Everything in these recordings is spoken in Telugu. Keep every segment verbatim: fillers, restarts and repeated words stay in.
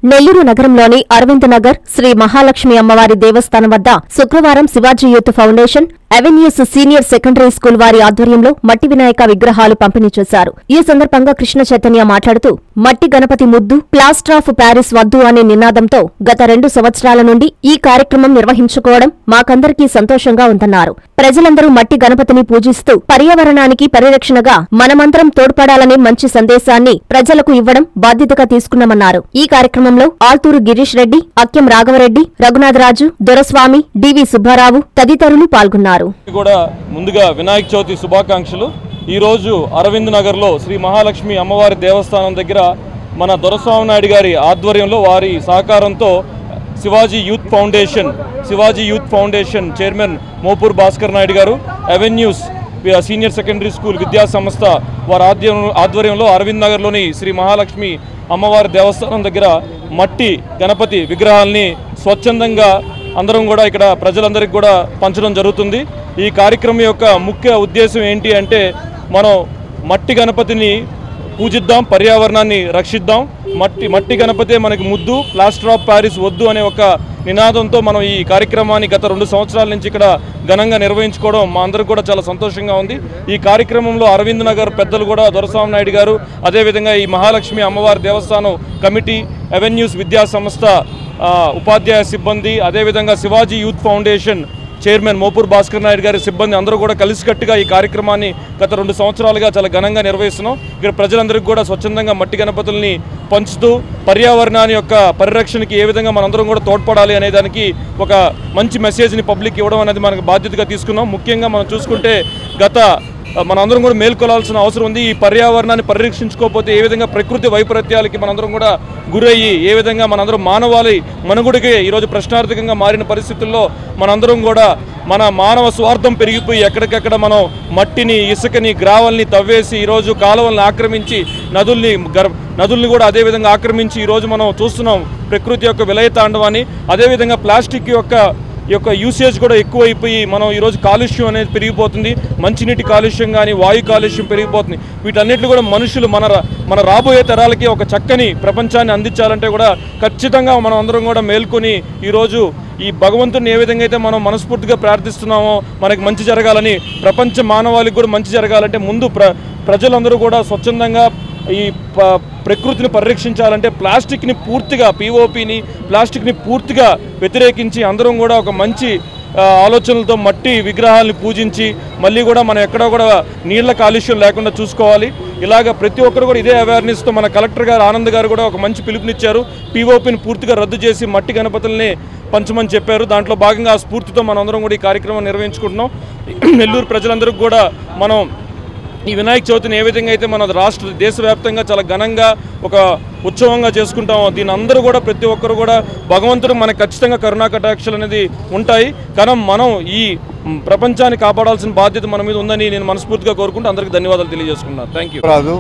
నెల్లూరు నగరంలోని అరవింద్ నగర్ శ్రీ మహాలక్ష్మి అమ్మవారి దేవస్థానం వద్ద శుక్రవారం Shivaji youth foundation avenues senior secondary school వారి ఆధ్వర్యంలో మట్టి వినాయక విగ్రహాలు పంపిణీ చేశారు. ఈ సందర్భంగా కృష్ణ చైతన్య మాట్లాడుతూ మట్టి గణపతి ముద్దు, ప్లాస్టర్ ఆఫ్ ప్యారిస్ వద్దు అనే నినాదంతో గత రెండు సంవత్సరాల నుండి ఈ కార్యక్రమం నిర్వహించుకోవడం మాకందరికీ సంతోషంగా ఉందన్నారు. ప్రజలందరూ మట్టి గణపతిని పూజిస్తూ పర్యావరణానికి పరిరక్షణగా మనమంతరం తోడ్పడాలనే మంచి సందేశాన్ని ప్రజలకు ఇవ్వడం బాధ్యతగా తీసుకున్నామన్నారు. ఈ కార్యక్రమంలో ఆల్తూరు గిరీష్ రెడ్డి, అక్యం రాఘవరెడ్డి, రఘునాథరాజు, దొరస్వామి, డివి సుబ్బారావు తదితరులు పాల్గొన్నారు. కూడా ముందుగా వినాయక చవితి శుభాకాంక్షలు. ఈరోజు అరవింద్ నగర్లో శ్రీ మహాలక్ష్మి అమ్మవారి దేవస్థానం దగ్గర మన దొరస్వామి నాయుడు గారి ఆధ్వర్యంలో వారి సహకారంతో Shivaji youth foundation Shivaji youth foundation chairman Mopur Bhaskar Naidu గారు, అవెన్యూస్ సీనియర్ సెకండరీ స్కూల్ విద్యా సంస్థ వారి ఆధ్వర్యంలో అరవింద్ నగర్లోని శ్రీ మహాలక్ష్మి అమ్మవారి దేవస్థానం దగ్గర మట్టి గణపతి విగ్రహాలని స్వచ్ఛందంగా అందరం కూడా ఇక్కడ ప్రజలందరికీ కూడా పంచడం జరుగుతుంది. ఈ కార్యక్రమం యొక్క ముఖ్య ఉద్దేశం ఏంటి అంటే మనం మట్టి గణపతిని పూజిద్దాం, పర్యావరణాన్ని రక్షిద్దాం. మట్టి మట్టి గణపతే మనకి ముద్దు, ప్లాస్టర్ ఆఫ్ ప్యారిస్ వద్దు అనే ఒక నినాదంతో మనం ఈ కార్యక్రమాన్ని గత రెండు సంవత్సరాల నుంచి ఇక్కడ ఘనంగా నిర్వహించుకోవడం మా అందరికి కూడా చాలా సంతోషంగా ఉంది. ఈ కార్యక్రమంలో అరవింద్ నగర్ పెద్దలు కూడా దొరస్వామి నాయుడు గారు, అదేవిధంగా ఈ మహాలక్ష్మి అమ్మవారి దేవస్థానం కమిటీ, అవెన్యూస్ విద్యా సంస్థ ఉపాధ్యాయ సిబ్బంది, అదేవిధంగా Shivaji youth foundation chairman Mopur Bhaskar Naidu గారి సిబ్బంది అందరూ కూడా కలిసికట్టుగా ఈ కార్యక్రమాన్ని గత రెండు సంవత్సరాలుగా చాలా ఘనంగా నిర్వహిస్తున్నాం. ఇక్కడ ప్రజలందరికీ కూడా స్వచ్ఛందంగా మట్టి గణపతుల్ని పంచుతూ పర్యావరణాన్ని యొక్క పరిరక్షణకి ఏ విధంగా మనందరం కూడా తోడ్పడాలి అనే దానికి ఒక మంచి మెసేజ్ని పబ్లిక్ ఇవ్వడం అనేది మనకు బాధ్యతగా తీసుకున్నాం. ముఖ్యంగా మనం చూసుకుంటే గత మనందరం కూడా మేల్కొలాల్సిన అవసరం ఉంది. ఈ పర్యావరణాన్ని పరిరక్షించుకోకపోతే ఏ విధంగా ప్రకృతి వైపరీత్యాలకి మనందరం కూడా గురయ్యి ఏ విధంగా మనందరం మానవాళి మనుగుడికి ఈరోజు ప్రశ్నార్థకంగా మారిన పరిస్థితుల్లో మనందరం కూడా మన మానవ స్వార్థం పెరిగిపోయి ఎక్కడికెక్కడ మనం మట్టిని, ఇసుకని, గ్రావల్ని తవ్వేసి ఈరోజు కాలువల్ని ఆక్రమించి నదుల్ని నదుల్ని కూడా అదేవిధంగా ఆక్రమించి ఈరోజు మనం చూస్తున్నాం ప్రకృతి యొక్క విలయతాండవాన్ని. అదేవిధంగా ప్లాస్టిక్ యొక్క ఈ యొక్క యూసేజ్ కూడా ఎక్కువైపోయి మనం ఈరోజు కాలుష్యం అనేది పెరిగిపోతుంది. మంచినీటి కాలుష్యం కానీ వాయు కాలుష్యం పెరిగిపోతుంది. వీటన్నిటిని కూడా మనుషులు మన మన రాబోయే తరాలకి ఒక చక్కని ప్రపంచాన్ని అందించాలంటే కూడా ఖచ్చితంగా మనం అందరం కూడా మేల్కొని ఈరోజు ఈ భగవంతుని ఏ విధంగా అయితే మనం మనస్ఫూర్తిగా ప్రార్థిస్తున్నామో మనకి మంచి జరగాలని, ప్రపంచ మానవాళికి కూడా మంచి జరగాలంటే ముందు ప్ర ప్రజలందరూ కూడా స్వచ్ఛందంగా ఈ ప్రకృతిని పరిరక్షించాలంటే ప్లాస్టిక్ని పూర్తిగా పీఓపీని ప్లాస్టిక్ని పూర్తిగా వ్యతిరేకించి అందరం కూడా ఒక మంచి ఆలోచనలతో మట్టి విగ్రహాలను పూజించి మళ్ళీ కూడా మనం ఎక్కడో కూడా నీళ్ల కాలుష్యం లేకుండా చూసుకోవాలి. ఇలాగ ప్రతి ఒక్కరు కూడా ఇదే అవేర్నెస్తో మన కలెక్టర్ గారు ఆనంద్ గారు కూడా ఒక మంచి పిలుపునిచ్చారు. పీఓపీని పూర్తిగా రద్దు చేసి మట్టి గణపతుల్ని పంచమని చెప్పారు. దాంట్లో భాగంగా ఆ స్ఫూర్తితో మనందరం కూడా ఈ కార్యక్రమం నిర్వహించుకుంటున్నాం. నెల్లూరు ప్రజలందరికీ కూడా మనం ఈ వినాయక చవితిని ఏ విధంగా అయితే మన రాష్ట్ర దేశవ్యాప్తంగా చాలా ఘనంగా ఒక ఉత్సవంగా చేసుకుంటామో దీని అందరూ కూడా ప్రతి ఒక్కరు కూడా భగవంతుడు మనకు ఖచ్చితంగా కరుణా కటాక్షలు అనేది ఉంటాయి. కానీ మనం ఈ ప్రపంచాన్ని కాపాడాల్సిన బాధ్యత మన మీద ఉందని నేను మనస్ఫూర్తిగా కోరుకుంటూ అందరికీ ధన్యవాదాలు తెలియజేసుకున్నాను. Thank you. రాజు,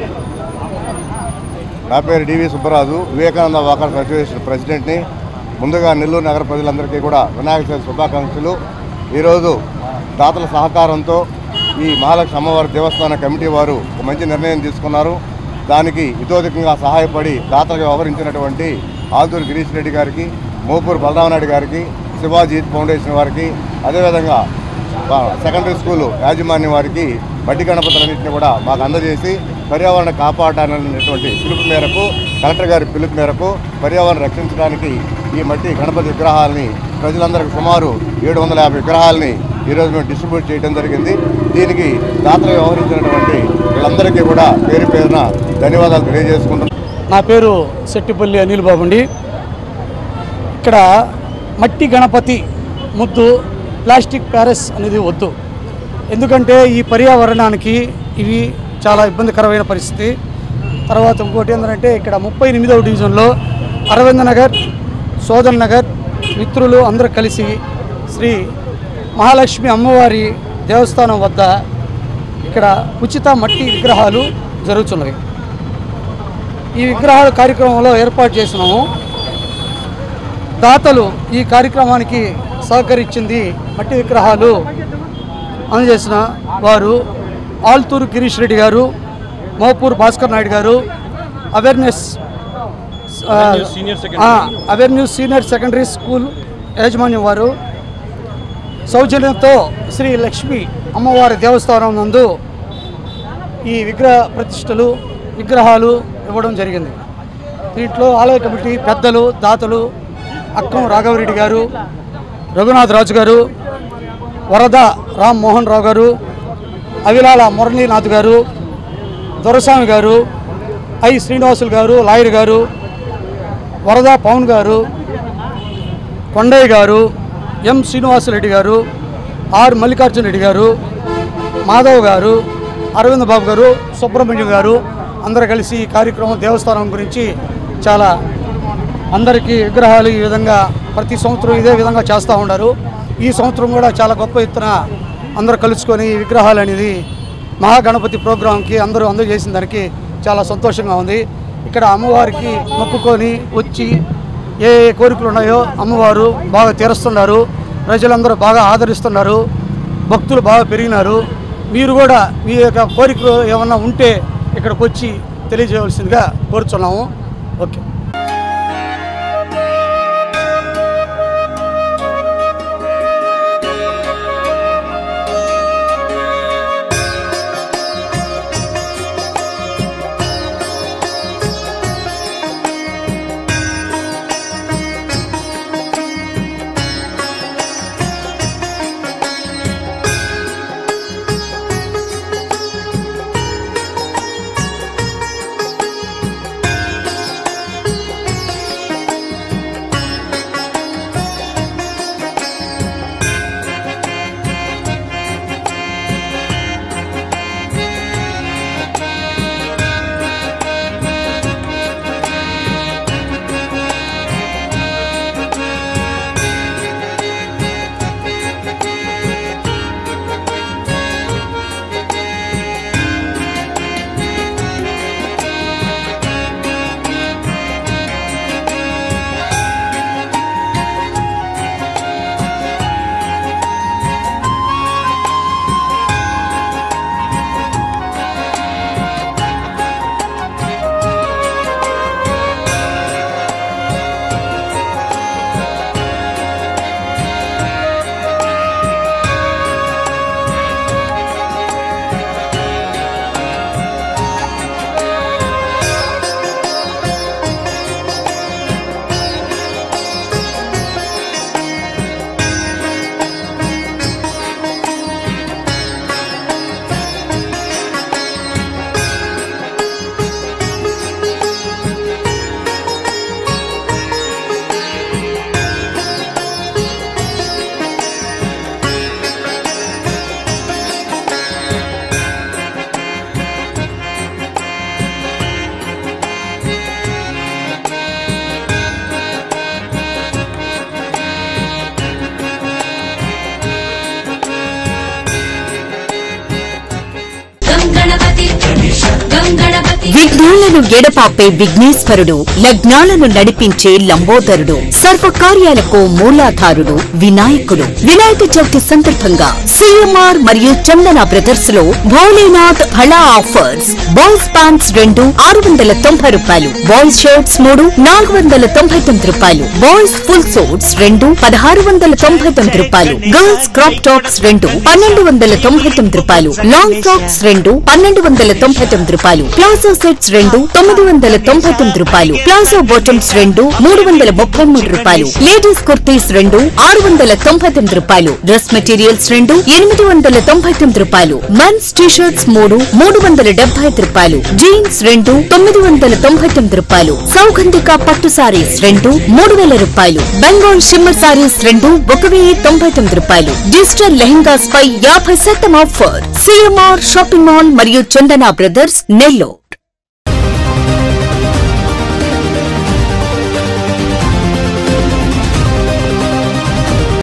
నా పేరు DV Subbaraju, Vivekananda walkers association ప్రెసిడెంట్ని. ముందుగా నెల్లూరు నగర ప్రజలందరికీ కూడా వినాయక చవితి శుభాకాంక్షలు. ఈరోజు దాతల సహకారంతో ఈ మహాలక్ష్మి అమ్మవారి దేవస్థాన కమిటీ వారు ఒక మంచి నిర్ణయం తీసుకున్నారు. దానికి ఇతోధికంగా సహాయపడి దాతలుగా వ్యవహరించినటువంటి ఆల్తూరు గిరీష్ రెడ్డి గారికి, మోపూర్ బలరామనాయుడు గారికి, శివాజీ యూత్ ఫౌండేషన్ వారికి, అదేవిధంగా సెకండరీ స్కూలు యాజమాన్యం వారికి మట్టి గణపతులన్నింటినీ కూడా మాకు అందజేసి పర్యావరణ కాపాడాలనేటువంటి పిలుపు మేరకు, కలెక్టర్ గారి పిలుపు మేరకు పర్యావరణం రక్షించడానికి ఈ మట్టి గణపతి విగ్రహాలని ప్రజలందరికీ సుమారు ఏడు వందల యాభై విగ్రహాలని ఈరోజు మేము డిస్ట్రిబ్యూట్ చేయడం జరిగింది. దీనికి దాతలు వ్యవహరించినటువంటి వీళ్ళందరికీ కూడా పేరు పేరున ధన్యవాదాలు తెలియజేసుకుంటున్నాం. నా పేరు సెట్టిపల్లి అనిల్ బాబు అండి. ఇక్కడ మట్టి గణపతి ముద్దు, ప్లాస్టిక్ ప్యారిస్ అనేది వద్దు. ఎందుకంటే ఈ పర్యావరణానికి ఇవి చాలా ఇబ్బందికరమైన పరిస్థితి. తర్వాత ఇంకోటి ఏంటంటే ఇక్కడ ముప్పై ఎనిమిదవ డివిజన్లో అరవింద్ నగర్, సోదన్ నగర్ మిత్రులు అందరూ కలిసి శ్రీ మహాలక్ష్మి అమ్మవారి దేవస్థానం వద్ద ఇక్కడ ఉచిత మట్టి విగ్రహాలు జరుగుతున్నవి. ఈ విగ్రహాల కార్యక్రమంలో ఏర్పాటు చేసినాము. దాతలు ఈ కార్యక్రమానికి సహకరించింది మట్టి విగ్రహాలు అందజేసిన వారు ఆల్తూరు గిరీష్ రెడ్డి గారు, మోపూర్ భాస్కర్ నాయుడు గారు, awareness avenue senior secondary school యాజమాన్యం వారు సౌజన్యంతో శ్రీ లక్ష్మీ అమ్మవారి దేవస్థానం నందు ఈ విగ్రహ ప్రతిష్టలు విగ్రహాలు ఇవ్వడం జరిగింది. దీంట్లో ఆలయ కమిటీ పెద్దలు దాతలు అక్కం రాఘవరెడ్డి గారు, రఘునాథ్ రాజు గారు, వరద రామ్ మోహన్ రావు గారు, అవిలాల మురళీనాథ్ గారు, దొరస్వామి గారు, ఐ శ్రీనివాసులు గారు, లాయర్ గారు, వరద పవన్ గారు, కొండయ్య గారు, ఎం శ్రీనివాసరెడ్డి గారు, ఆర్ మల్లికార్జున రెడ్డి గారు, మాధవ్ గారు, అరవింద్ బాబు గారు, సుబ్రహ్మణ్యం గారు అందరూ కలిసి ఈ కార్యక్రమం దేవస్థానం గురించి చాలా అందరికీ విగ్రహాలు ఈ విధంగా ప్రతి సంవత్సరం ఇదే విధంగా చేస్తూ ఉన్నారు. ఈ సంవత్సరం కూడా చాలా గొప్ప ఎత్తున అందరూ కలుసుకొని ఈ విగ్రహాలు అనేది మహాగణపతి ప్రోగ్రాంకి అందరూ అందజేసిన దానికి చాలా సంతోషంగా ఉంది. ఇక్కడ అమ్మవారికి మొక్కుకొని వచ్చి ఏ ఏ కోరికలు ఉన్నాయో అమ్మవారు బాగా తీరుస్తున్నారు. ప్రజలందరూ బాగా ఆదరిస్తున్నారు. భక్తులు బాగా పెరిగినారు. మీరు కూడా మీ యొక్క కోరికలు ఏమన్నా ఉంటే ఇక్కడికి వచ్చి తెలియజేయవలసిందిగా కోరుచున్నాము. ఓకే. విఘ్నాలను ఎడపాపే విఘ్నేశ్వరుడు, లగ్నాలను నడిపించే లంబోదరుడు, సర్వకార్యాలకు మూలాధారుడు వినాయకుడు. వినాయక చవితి సందర్భంగా సిఎంఆర్ మరియు చందన బ్రదర్స్ లో భోలేనాథ్ హళా ఆఫర్స్. బాయ్స్ ప్యాంట్స్ రెండు ఆరు వందల తొంభై రూపాయలు, బాయ్స్ షర్ట్స్ మూడు నాలుగు వందల తొంభై తొమ్మిది రూపాయలు, బాయ్స్ ఫుల్ సూట్స్ రెండు పదహారు వందల తొంభై తొమ్మిది రూపాయలు, గర్ల్స్ క్రాప్ టాప్స్ రెండు పన్నెండు వందల తొంభై తొమ్మిది రూపాయలు, లాంగ్ ఫ్రాక్స్ రెండు పన్నెండు వందల తొంభై తొమ్మిది రూపాయలు, ప్లాజో సెట్స్ రెండు తొమ్మిది వందల తొంభై తొమ్మిది రూపాయలు, ప్లాజో బాటమ్స్ రెండు మూడు వందల ముప్పై మూడు రూపాయలు, లేడీస్ కుర్తీస్ రెండు ఆరు వందల తొంభై తొమ్మిది రూపాయలు, డ్రెస్ మెటీరియల్స్ రెండు ఎనిమిది వందల తొంభై తొమ్మిది రూపాయలు, మెన్స్ టీషర్ట్స్ మూడు మూడు వందల డెబ్బై ఐదు రూపాయలు, జీన్స్ రెండు తొమ్మిది వందల తొంభై తొమ్మిది రూపాయలు, సౌగంధిక పట్టు సారీస్ రెండు మూడు వేల రూపాయలు, బెంగాల్ షిమ్మర్ సారీస్ రెండు ఒక వెయ్యి తొంభై తొమ్మిది రూపాయలు, డిజిటల్ లెహెంగాస్ పై యాభై శాతం ఆఫర్. సిఎంఆర్ షాపింగ్ మాల్ మరియు చందన బ్రదర్స్ నెల్లూరు.